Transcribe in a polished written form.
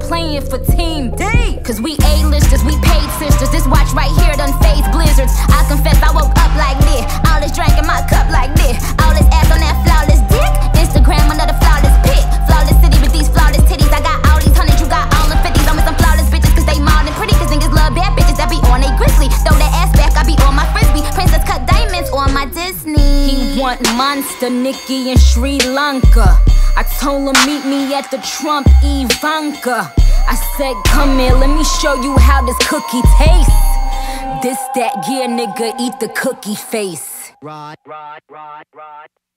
playing for Team D. Cause we A-listers, we paid sisters. This watch right here done phase blizzards. I confess I woke up like this. All this drink in my cup like this. All this ass on that flawless dick. Instagram another flawless pic. Flawless city with these flawless titties. I got all these hundreds, you got all the 50s. I'm with some flawless bitches cause they mild and pretty. Cause niggas love bad bitches that be on they grizzly. Throw that ass back, I be on my frisbee. Princess cut diamonds on my Disney. He want Monster, Nicki, and Sri Lanka. I told him meet me at the Trump Ivanka. I said come here, let me show you how this cookie tastes. This that, yeah nigga, eat the cookie face. Rod.